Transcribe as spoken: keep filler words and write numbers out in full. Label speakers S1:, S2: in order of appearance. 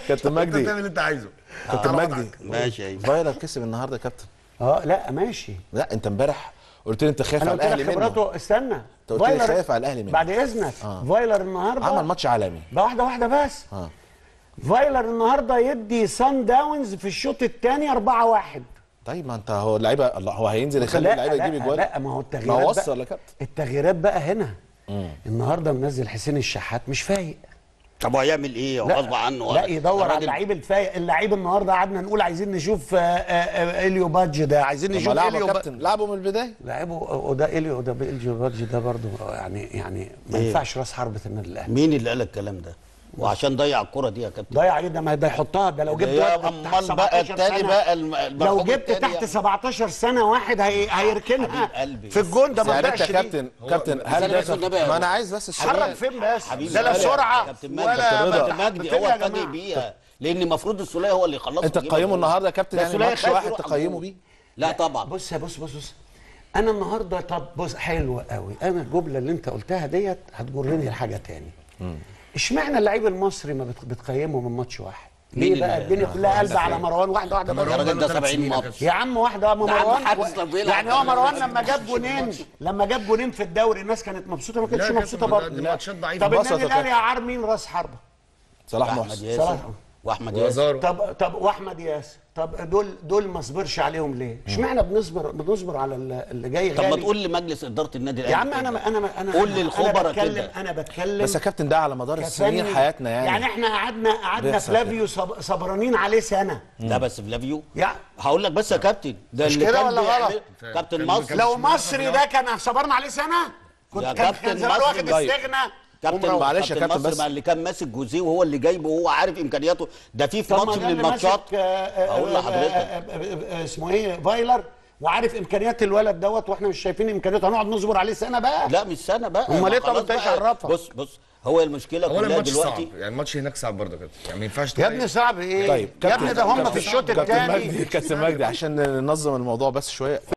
S1: كابتن مجدي
S2: انت تعمل اللي انت عايزه.
S1: كابتن مجدي
S3: ماشي ايوه
S1: فايلر كسب النهارده يا كابتن.
S4: اه لا ماشي.
S1: لا انت امبارح قلت لي انت خايف
S4: انا
S1: على
S4: قلت لك
S1: الاهلي منه.
S4: خبراته استنى.
S1: انت قلت لي خايف على الاهلي منه
S4: بعد اذنك.
S1: آه.
S4: فايلر النهارده
S1: عمل ماتش عالمي.
S4: ده واحده واحده بس.
S1: اه
S4: فايلر النهارده يدي سان داونز في الشوط الثاني أربعة واحد.
S1: طيب ما انت هو اللعيبه الله هو هينزل يخلي
S4: لا
S1: اللعيبه تجيب
S4: لا
S1: اجوال.
S4: لا ما هو التغييرات
S1: ما هو
S4: بقى-
S1: وصل يا كابتن.
S4: التغييرات بقى هنا.
S1: مم.
S4: النهارده منزل حسين الشحات مش فايق.
S3: طب وهيعمل ايه؟ هو غصب عنه.
S4: لا يدور على
S3: الراجل-
S4: اللعيب الفايق. اللعيب النهارده قعدنا نقول عايزين نشوف آه، آه، آه، اليو بادج ده عايزين
S1: طب ما
S4: نشوف
S1: لعبه
S4: اليو
S1: يا
S4: بادج.
S1: كابتن لعبه من البدايه.
S4: لعبه وده اليو ده اليو بادج ده برضه يعني يعني ما
S3: إيه؟
S4: ينفعش راس حربة النادي الاهلي.
S3: مين اللي قال الكلام ده؟ وعشان ضيع الكرة دي يا كابتن.
S4: ضيع ايه ده؟ ما ده يحطها ده لو جبت
S3: يا
S4: واحد تحت
S3: امال بقى
S4: سبعتاشر
S3: التاني
S4: سنة.
S3: بقى الم-
S4: لو
S3: المرحوم
S4: جبت
S3: التاني
S4: تحت
S3: يعني.
S4: سبعتاشر سنه واحد هي... هيركنها
S3: حبيب قلبي.
S4: في الجون ده ما
S1: يعني انت
S4: ضيعش
S1: يا
S4: دي.
S1: كابتن كابتن
S3: بس
S1: هل
S3: أنا بس
S1: ده
S3: والنبي
S1: ما انا عايز بس
S4: اتحرك
S1: السؤال.
S4: فين بس؟
S3: حبيبي
S4: ده لا
S3: سؤال.
S4: سرعه
S3: كابتن مجدي
S4: ولا
S3: كابتن مجدي هو
S4: يا
S3: الفاجئ
S4: جماعة.
S3: بيها لان المفروض السوليه هو اللي يخلصها.
S1: انت تقيمه النهارده يا كابتن
S3: ده
S1: يعني
S3: السولية
S1: ماتش
S3: خايف
S1: واحد
S3: يروح على
S1: تقيمه
S3: الجون.
S1: بيه؟
S3: لا طبعا.
S4: بص يا بص بص بص انا النهارده طب بص حلوه قوي. انا الجمله اللي انت قلتها ديت هتجرني لحاجه تاني. اشمعنى اللعيب المصري ما بت- بتقيمه من ماتش واحد؟
S3: مين
S4: ليه بقى
S3: اللي-
S4: الدنيا كلها قلبه على مروان واحده واحده
S3: يا
S4: بس؟
S3: راجل ده
S2: ثلاث
S3: سبعين
S2: سنين يا
S3: ماتش.
S4: يا عم واحده يا
S3: ده عم
S4: مروان
S3: حارس لو بيلعب
S4: يعني هو مروان
S3: كمان
S4: لما جاب جونين لما جاب جونين في الدوري الناس كانت مبسوطه ما كانتش
S2: لا يا
S4: مبسوطه
S2: كابتن، ده-
S4: برضه.
S2: ده ماتشات ضعيفة.
S4: طب
S1: انبسط
S4: النادي
S1: يا
S4: الاهلي
S1: كابتن.
S4: يا عار مين راس حربه؟
S1: صلاح
S3: احمد
S1: محسن.
S3: ياسر
S4: صلاح.
S3: واحمد ياسر.
S2: وزارو.
S4: طب طب واحمد ياسر طب دول دول ما صبرش عليهم ليه؟ اشمعنى بنصبر بنصبر على اللي اللي جاي
S3: طب ما
S4: غالي؟
S3: تقول لمجلس اداره النادي الاهلي
S4: يا عم
S3: كده.
S4: انا انا انا
S3: قول
S4: أنا-
S3: للخبراء
S4: انا بتكلم
S3: كده.
S4: انا بتكلم
S1: بس يا كابتن ده على مدار السنين
S4: كفني.
S1: حياتنا يعني
S4: يعني احنا قعدنا قعدنا
S1: بيحصل
S4: فلافيو صب- صبرانين عليه سنه.
S3: لا بس فلافيو
S4: يعني
S3: هقول لك بس يا كابتن ده
S4: مش
S3: اللي
S4: كده
S3: كان
S4: ولا
S3: بيعمل-
S4: غلط؟
S3: كابتن
S2: كان-
S3: مصر
S2: كان-
S4: لو مصري ده كان صبرنا عليه سنه كنت
S3: يا
S4: كان
S3: كابتن
S4: كان زمان
S3: مصري
S4: واخد
S1: طيب.
S4: استغنى.
S3: كابتن
S4: ومروح.
S1: معلش يا كابتن
S3: مصر
S1: بس.
S3: بقى اللي كان ماسك جوزيه وهو اللي جايبه وهو عارف امكانياته ده في في
S4: طب ما
S3: ماتش
S4: ده
S3: من
S4: اللي
S3: الماتشات
S4: ماسك، آه، آه،
S3: اقول
S4: آه،
S3: لحضرتك
S4: آه، آه، آه، اسمه ايه فايلر وعارف امكانيات الولد دوت واحنا مش شايفين امكانياته هنقعد نصبر عليه سنه بقى؟
S3: لا مش سنه بقى
S4: أمال
S3: ما
S4: إيه؟ طب
S3: خلاص
S4: أنت إيش
S3: بقى.
S4: عرفك؟
S3: بص بص هو المشكله
S2: اولا
S3: كلها
S2: الماتش
S3: دلوقتي
S2: صعب، يعني الماتش هناك صعب برضه كده، يعني ما ينفعش
S4: يا ابني صعب ايه؟
S1: طيب
S4: يا ابني ده هم
S1: كابتن-
S4: في الشوط
S1: كابتن
S4: الثاني
S1: مجدي كابتن مجدي عشان ننظم الموضوع بس شويه.